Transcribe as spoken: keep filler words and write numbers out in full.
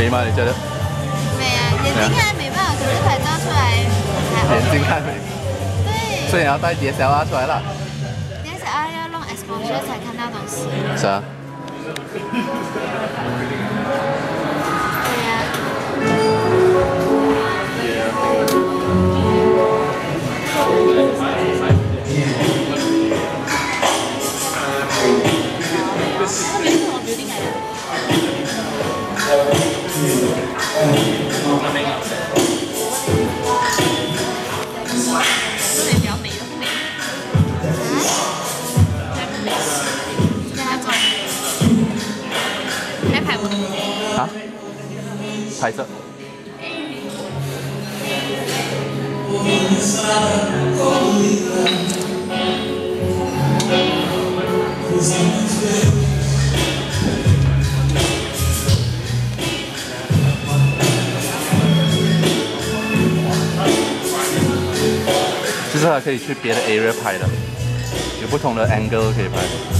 美吗？你觉得？ 美啊，眼睛看美吧，可是拍照出来还 OK。 眼睛看美。 对。 所以你要带 D S L R 出来了。 D S L R 要弄 exposure 才看到东西。 是啊。 对呀。那边是什么 building 来的？这里比较美的美。在拍我。 啊？拍摄。就是它可以去别的 area 拍的，有不同的 angle 可以拍。